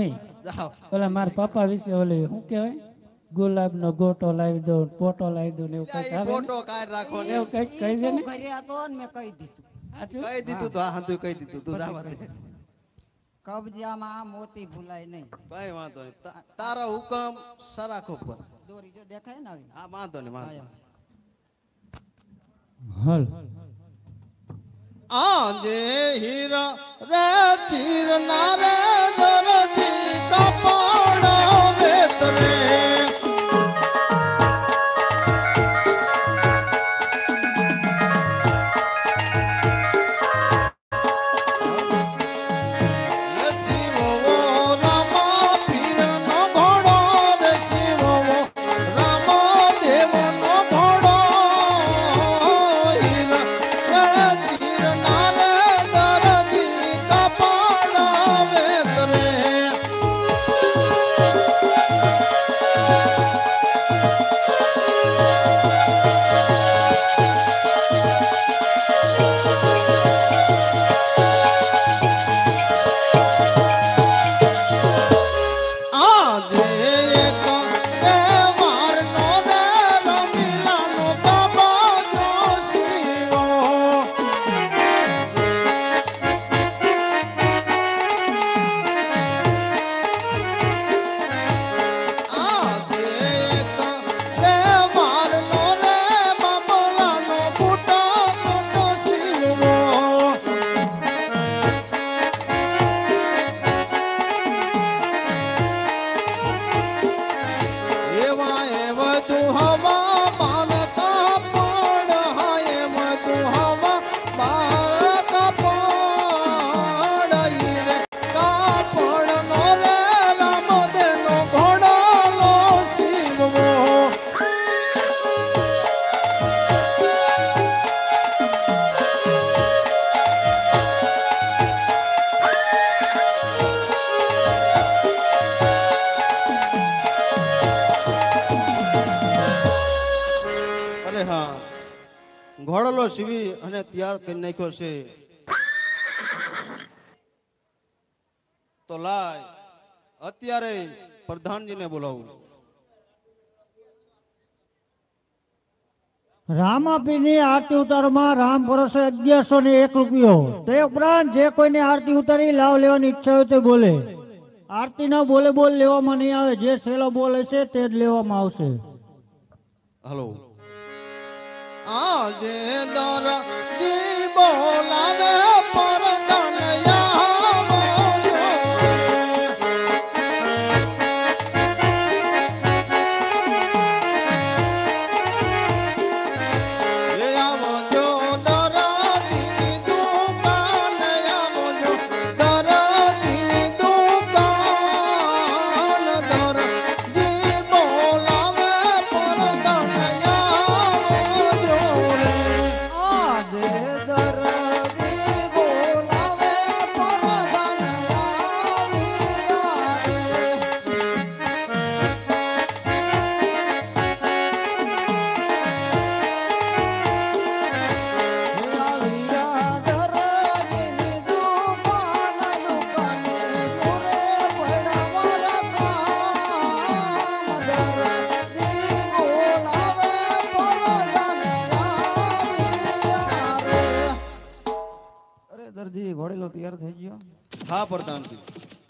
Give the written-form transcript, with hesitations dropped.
જાઓ ઓલા મારા પપ્પા વિશે ઓલી શું કહેવાય ગુલાબ નો ગોટો લાવી દો પોટો લાવી દો ને એવું કઈક આવે ને? ફોટો કાઢ રાખો ને એવું કઈક કહી દે ને ઘરે હતો ને મેં કહી દીધું. સાચું કહી દીધું તો હા હતું કહી દીધું તું જાવા દે કબજામાં મોતી ભૂલાય નહીં. કઈ વાંધો નહીં તારો હુકમ સરાખો પર દોરી જો દેખાય ને આવી. હા વાંધો નહીં વાંધો હલ આજે હીરા રે ચીર નારે દરજી કપડ વેતરે ઘોડલો સીવી અને તૈયાર કરી નાખ્યો છે તો લાય અત્યારે પ્રધાનજીને બોલાવું. રામાપીની આરતી ઉતારમાં રામ ભરોસે 1101 રૂપિયો. તે ઉપરાંત જે કોઈને આરતી ઉતારી લાવ લેવાની ઈચ્છા હોય તે બોલે. આરતી ના બોલે બોલ લેવામાં નહીં આવે. જે સેલો બોલે છે તે જ લેવામાં આવશે. હલો આજે દરજી બોલાવે પરદાનયા દરજી ઘોડેલો તૈયાર થઈ ગયો. હા પ્રધાનજી